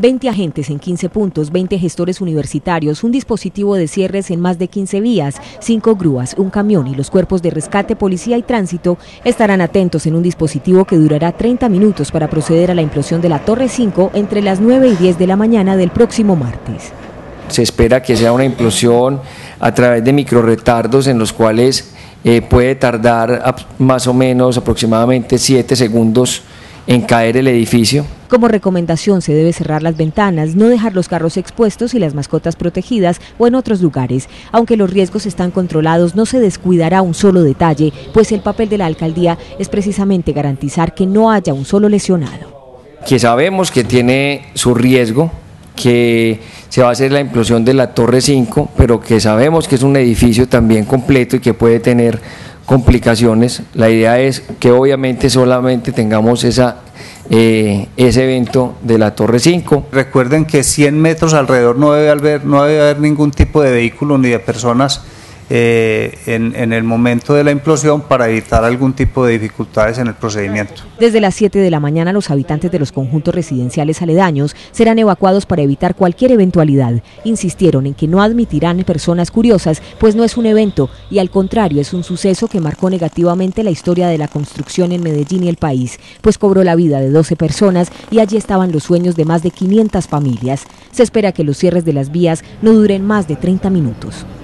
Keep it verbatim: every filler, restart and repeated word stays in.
veinte agentes en quince puntos, veinte gestores universitarios, un dispositivo de cierres en más de quince vías, cinco grúas, un camión y los cuerpos de rescate, policía y tránsito estarán atentos en un dispositivo que durará treinta minutos para proceder a la implosión de la Torre cinco entre las nueve y diez de la mañana del próximo martes. Se espera que sea una implosión a través de microretardos en los cuales eh, puede tardar más o menos aproximadamente siete segundos en caer el edificio. Como recomendación se debe cerrar las ventanas, no dejar los carros expuestos y las mascotas protegidas o en otros lugares. Aunque los riesgos están controlados, no se descuidará un solo detalle, pues el papel de la alcaldía es precisamente garantizar que no haya un solo lesionado. Que sabemos que tiene su riesgo, que se va a hacer la implosión de la Torre cinco, pero que sabemos que es un edificio también completo y que puede tener complicaciones. La idea es que obviamente solamente tengamos esa, eh, ese evento de la Torre cinco. Recuerden que cien metros alrededor no debe haber, no debe haber ningún tipo de vehículo ni de personas eh, en, en el momento de la implosión para evitar algún tipo de dificultades en el procedimiento. Desde las siete de la mañana los habitantes de los conjuntos residenciales aledaños serán evacuados para evitar cualquier eventualidad. Insistieron en que no admitirán personas curiosas, pues no es un evento y al contrario es un suceso que marcó negativamente la historia de la construcción en Medellín y el país, pues cobró la vida de doce personas y allí estaban los sueños de más de quinientas familias. Se espera que los cierres de las vías no duren más de treinta minutos.